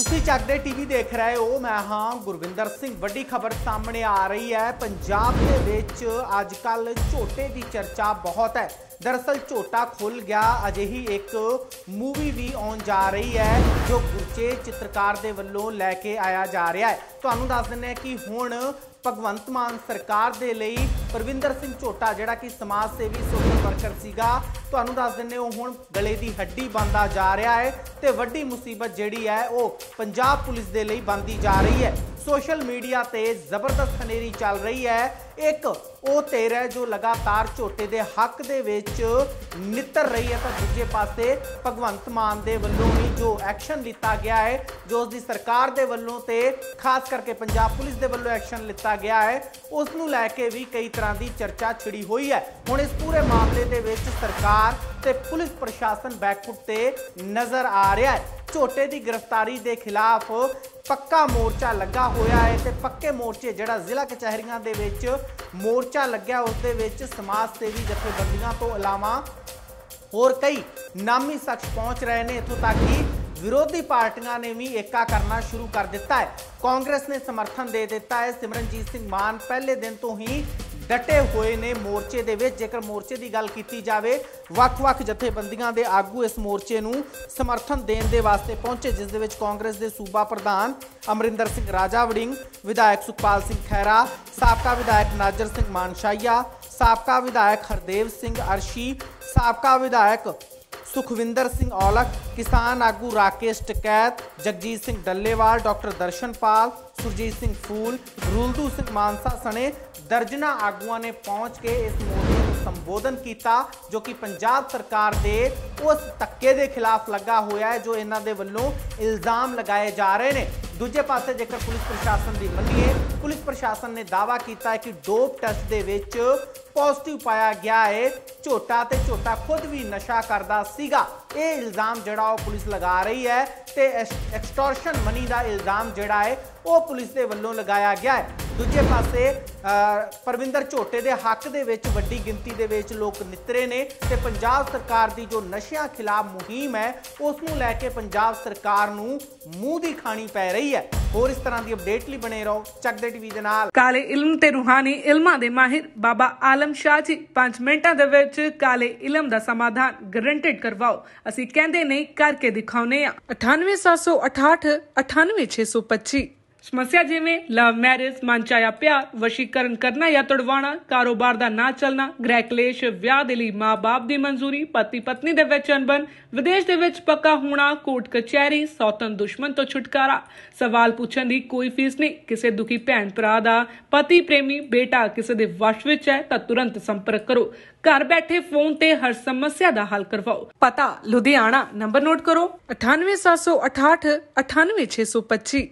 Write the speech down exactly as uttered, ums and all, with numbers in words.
ਤੁਸੀਂ ਚੱਕਦੇ ਟੀਵੀ ਦੇਖ ਰਹੇ ਹੋ। मैं हाँ गुरविंदर सिंह। वड्डी खबर सामने आ रही है। पंजाब के विच अजकल झोटे की चर्चा बहुत है। दरअसल झोटा खुल गया अजिही एक मूवी भी आउण जा रही है जो गुरचे चित्रकार के वल्लों लैके आया जा रहा है। तुहानूं दस दिंदे कि हुण भगवंत मान सरकार दे लई परविंदर सिंह झोटा जिहड़ा कि समाज सेवी सोशल वर्कर सीगा, तुहानूं दस दिंदे हो हुण गले की हड्डी बनता जा रहा है ते वड्डी मुसीबत जिहड़ी है वो पंजाब पुलिस दे लई बनती जा रही है। सोशल मीडिया ते जबरदस्त खनेरी चल रही है। एक वो धिर है जो लगातार झोटे के हक दे विच नितर रही है, तो दूजे पासे भगवंत मान दे वल्लों भी जो एक्शन लिता गया है, जो उसकी सरकार दे वल्लों ते खास करके पंजाब पुलिस दे वल्लों एक्शन लिता गया है, उसनूं लैके भी कई तरह की चर्चा छिड़ी हुई है। हुण इस पूरे मामले दे विच सरकार ते पुलिस प्रशासन बैकफुट ते नज़र आ रहा है। झोटे की गिरफ्तारी के खिलाफ पक्का मोर्चा लगा होया है ते पक्के मोर्चे जिहड़ा जिला कचहरियां दे विच मोर्चा लग्या उस दे विच समाज सेवी जथेबंदियां तो इलावा होर कई नामी शख्स पहुंच रहे हैं। इत्थों तक कि विरोधी पार्टियां ने भी एका करना शुरू कर दिता है। कांग्रेस ने समर्थन दे दिता है। सिमरनजीत सिंह मान पहले दिन तो ही डटे हुए ने मोर्चे दे विच। जेकर मोर्चे की गल की जाए, वख-वख जथेबंदियां दे आगू इस मोर्चे नूं समर्थन देने दे वास्ते पहुंचे, जिस दे विच कांग्रेस के सूबा प्रधान अमरिंदर सिंह राजा वड़िंग, विधायक सुखपाल सिंह खैरा, साबका विधायक नाजर सिंह मानशाइया, साबका विधायक हरदेव सिंह अर्शी, साबका विधायक सुखविंदर सिंह औलख, किसान आगू राकेश टकैत, जगजीत सिंह डल्लेवाल, डॉक्टर दर्शनपाल, सुरजीत सिंह फूल, रुलदू सिंह मानसा सने दर्जना आगुआं ने पहुंच के इस मोर्चे को संबोधन किया, जो कि पंजाब सरकार के उस धक्के के खिलाफ लगा हुआ है जो इन्हां दे वल्लों इल्जाम लगाए जा रहे हैं। दूजे पासे जेकर पुलिस प्रशासन की मनीए, पुलिस प्रशासन ने दावा किया है कि डोप टेस्ट दे विच पॉजिटिव पाया गया है झोटा, ते झोटा खुद भी नशा करदा सीगा। ये इल्जाम जिहड़ा पुलिस लगा रही है ते एक्सटॉर्शन मनी का इल्जाम जिहड़ा है वो पुलिस के वल्लों लगाया गया है। दूजे पासे परविंदर झोटे के हक दे विच वड्डी गिनती दे विच लोग नितरे ने ते पंजाब सरकार की जो नशियां खिलाफ मुहिम है उसनूं लैके पंजाब सरकार नूं मूंह दी खानी पै रही है। होर इस तरह की अपडेट लई बने रहो चकदे टीवी दे नाल। काले इल्म ते रूहानी इल्मां दे माहिर बाबा आलम शाह जी पांच मिनटां दे विच काले इल्म दा समाधान गारंटेड करवाओ। असीं कहंदे नहीं करके दिखाउने आ। अठानवे सात सौ अठाठ अठानवे छे सौ पच्ची। समस्या जिमें लव मैरिज, मनचाया प्यार, वशीकरण करना या तुड़वाना, कारोबार दा ना चलना, गृह क्लेश, विआह दे लई मां बाप दी मंजूरी, पति पत्नी दे विच अनबन, विदेश दे विच पक्का होना, कोर्ट कचहरी, सौतन दुश्मन तो छुटकारा, सवाल पूछण दी कोई फीस नहीं। किसी दुखी भैन भरा दा पति प्रेमी बेटा किसी दे वश विच है तां तुरंत संपर्क करो। घर बैठे फोन ते हर समस्या दा हल करवाओ। पता लुधियाना, नंबर नोट करो अठानवे सात सौ अठाठ अठानवे छे सौ पच्ची।